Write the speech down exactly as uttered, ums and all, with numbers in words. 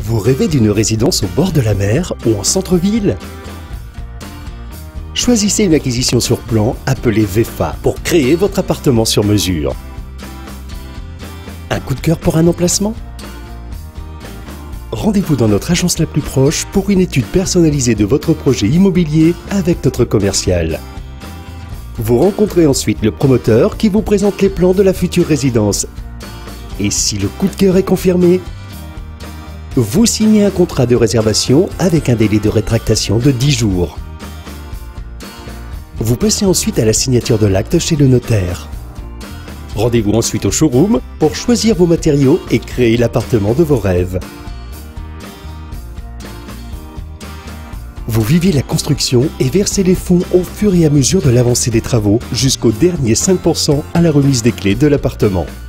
Vous rêvez d'une résidence au bord de la mer ou en centre-ville? Choisissez une acquisition sur plan appelée V F A pour créer votre appartement sur mesure. Un coup de cœur pour un emplacement? Rendez-vous dans notre agence la plus proche pour une étude personnalisée de votre projet immobilier avec notre commercial. Vous rencontrez ensuite le promoteur qui vous présente les plans de la future résidence. Et si le coup de cœur est confirmé, vous signez un contrat de réservation avec un délai de rétractation de dix jours. Vous passez ensuite à la signature de l'acte chez le notaire. Rendez-vous ensuite au showroom pour choisir vos matériaux et créer l'appartement de vos rêves. Vous vivez la construction et versez les fonds au fur et à mesure de l'avancée des travaux jusqu'au dernier cinq pour cent à la remise des clés de l'appartement.